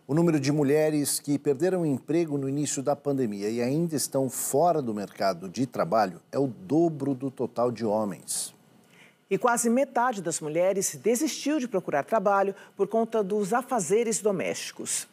O número de mulheres que perderam o emprego no início da pandemia e ainda estão fora do mercado de trabalho é o dobro do total de homens. E quase metade das mulheres desistiu de procurar trabalho por conta dos afazeres domésticos.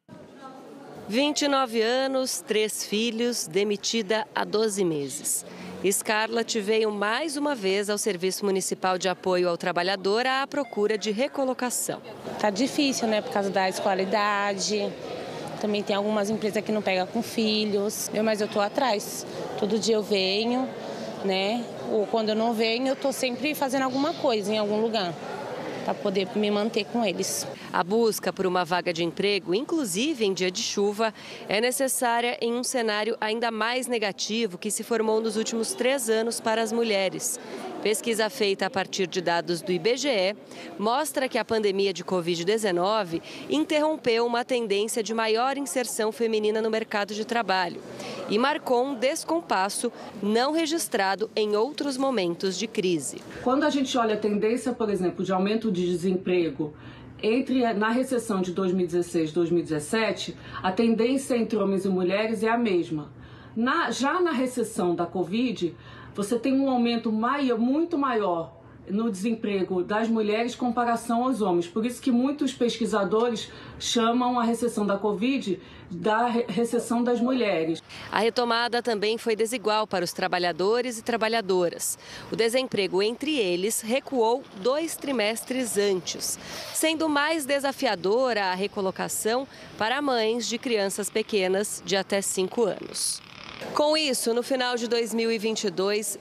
29 anos, 3 filhos, demitida há 12 meses. Scarlett veio mais uma vez ao Serviço Municipal de Apoio ao Trabalhador à procura de recolocação. Tá difícil, né, por causa da escolaridade. Também tem algumas empresas que não pegam com filhos, mas eu tô atrás. Todo dia eu venho, né? Ou quando eu não venho, eu tô sempre fazendo alguma coisa em algum lugar para poder me manter com eles. A busca por uma vaga de emprego, inclusive em dia de chuva, é necessária em um cenário ainda mais negativo que se formou nos últimos 3 anos para as mulheres. Pesquisa feita a partir de dados do IBGE mostra que a pandemia de Covid-19 interrompeu uma tendência de maior inserção feminina no mercado de trabalho e marcou um descompasso não registrado em outros momentos de crise. Quando a gente olha a tendência, por exemplo, de aumento de desemprego na recessão de 2016 e 2017, a tendência entre homens e mulheres é a mesma. Já na recessão da Covid, você tem um aumento muito maior no desemprego das mulheres em comparação aos homens. Por isso que muitos pesquisadores chamam a recessão da Covid da recessão das mulheres. A retomada também foi desigual para os trabalhadores e trabalhadoras. O desemprego entre eles recuou 2 trimestres antes, sendo mais desafiadora a recolocação para mães de crianças pequenas de até 5 anos. Com isso, no final de 2022,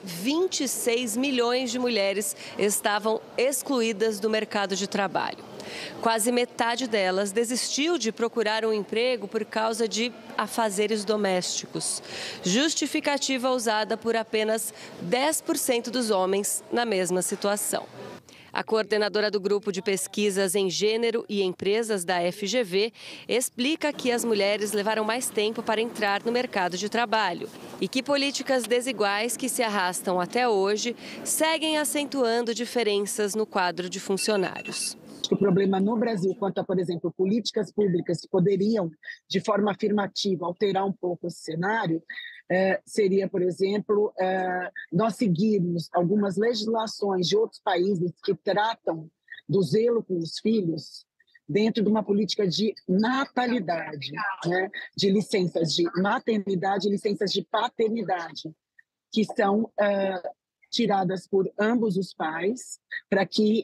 26 milhões de mulheres estavam excluídas do mercado de trabalho. Quase metade delas desistiu de procurar um emprego por causa de afazeres domésticos, justificativa usada por apenas 10% dos homens na mesma situação. A coordenadora do Grupo de Pesquisas em Gênero e Empresas da FGV explica que as mulheres levaram mais tempo para entrar no mercado de trabalho e que políticas desiguais que se arrastam até hoje seguem acentuando diferenças no quadro de funcionários. O problema no Brasil, quanto a, por exemplo, políticas públicas que poderiam, de forma afirmativa, alterar um pouco esse cenário, seria, por exemplo, nós seguirmos algumas legislações de outros países que tratam do zelo com os filhos dentro de uma política de natalidade, né? De licenças de maternidade e licenças de paternidade, que são tiradas por ambos os pais, para que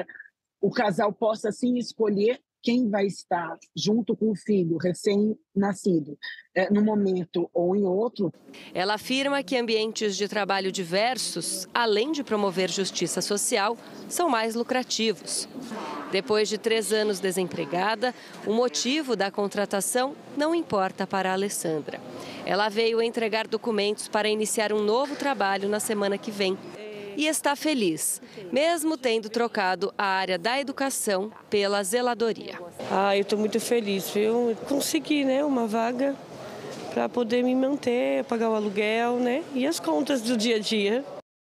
o casal possa, sim, escolher quem vai estar junto com o filho recém-nascido, num momento ou em outro. Ela afirma que ambientes de trabalho diversos, além de promover justiça social, são mais lucrativos. Depois de 3 anos desempregada, o motivo da contratação não importa para a Alessandra. Ela veio entregar documentos para iniciar um novo trabalho na semana que vem. E está feliz, mesmo tendo trocado a área da educação pela zeladoria. Eu estou muito feliz, viu? Consegui, né, uma vaga para poder me manter, pagar o aluguel, né, e as contas do dia a dia.